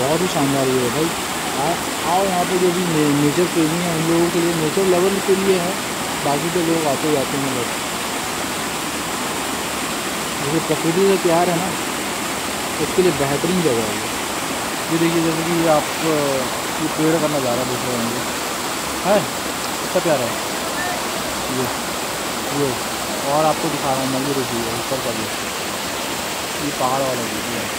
बहुत ही शानदार व्यू है भाई। आओ यहाँ पे जो भी नेचर प्रेमी है उन लोगों के लिए, नेचर लेवल के लिए है, बाकी तो लोग आते जाते हैं बस। जैसे प्रकृति से प्यार है ना, उसके लिए बेहतरीन जगह है ये। देखिए जैसे कि आप ये पेड़ का नज़ारा देख रहे होंगे, है कितना प्यारा है ये। और आपको दिखा रहा हूँ मैं, ये देखिए ऊपर का भी, ये पहाड़ वाला व्यू है,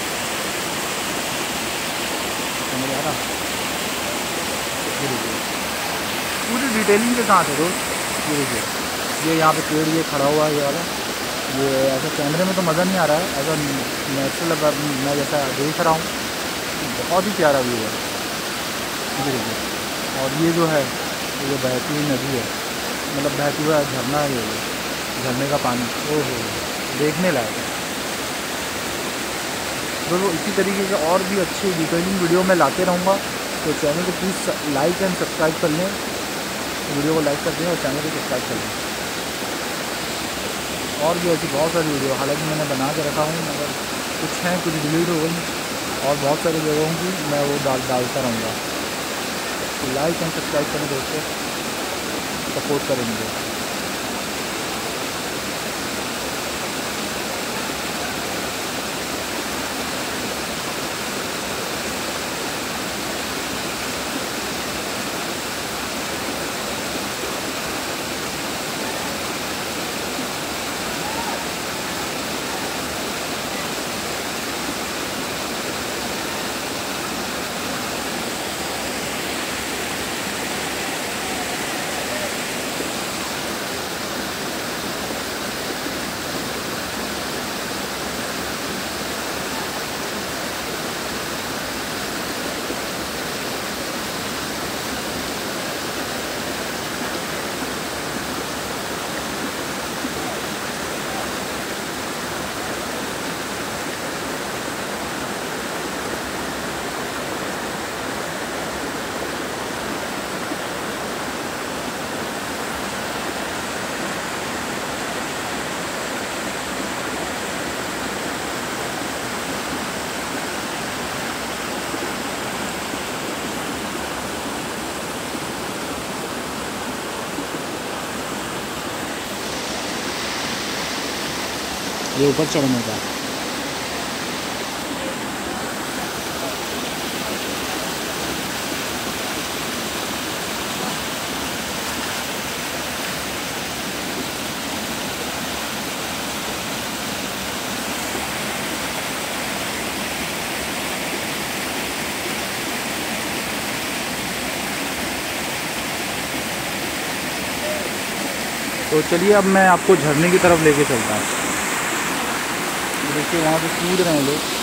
समझ आ रहा। ये देखिए पूरी डिटेलिंग के साथ है दोस्त। ये देखिए ये यहाँ पे पेड़ ये खड़ा हुआ है ये वाला, ये ऐसा कैमरे में तो मज़ा नहीं आ रहा है, ऐसा नेचुरल मैं जैसा देख रहा हूँ बहुत ही प्यारा व्यू है। ये देखिए और ये जो है ये बहती हुई नदी है, मतलब बहती हुआ झरना है, ये झरने का पानी ओहो देखने लायक है। दोस्तों इसी तरीके के और भी अच्छी डिटेलिंग वीडियो मैं लाते रहूँगा, तो चैनल को प्लीज़ लाइक एंड सब्सक्राइब कर लें, वीडियो को लाइक कर दें और चैनल को सब्सक्राइब कर लें। और भी ऐसी बहुत सारी वीडियो हालांकि मैंने बना के रखा हूँ, मगर कुछ हैं कुछ डिलीट हो गई, और बहुत सारी जगहों की मैं वो डालता रहूँगा। तो लाइक एंड सब्सक्राइब करें दोस्तों, सपोर्ट करें मुझे। ये ऊपर चढ़ने का तो चलिए अब मैं आपको झरने की तरफ लेके चलता हूँ। देखिए वहाँ पे कूद रहे हैं लोग।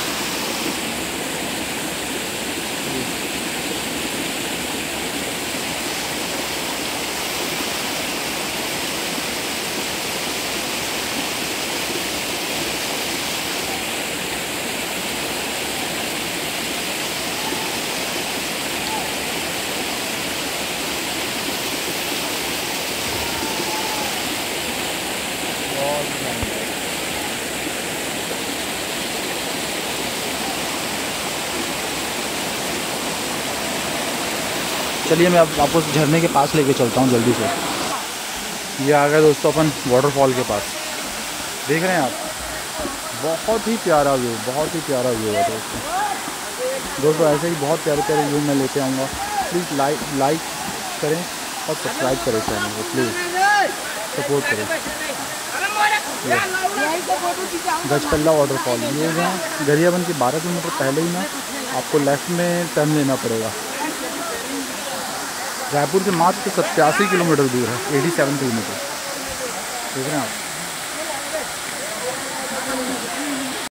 चलिए मैं अब आपको झरने के पास लेके चलता हूँ जल्दी से। ये आ गया दोस्तों अपन वाटरफॉल के पास, देख रहे हैं आप, बहुत ही प्यारा व्यू, बहुत ही प्यारा व्यू है दोस्तों। ऐसे ही बहुत प्यारे प्यारे व्यू मैं लेते आऊँगा। प्लीज़ लाइक करें और सब्सक्राइब करें चैनल को, प्लीज़ सपोर्ट करें। गजपल्ला वाटरफॉल ये है गरियाबंद के 12 किलोमीटर पहले ही ना आपको लेफ़्ट में टर्न लेना पड़ेगा। रायपुर से मात्र 87 किलोमीटर दूर है, 87 किलोमीटर, देख रहे हैं आप।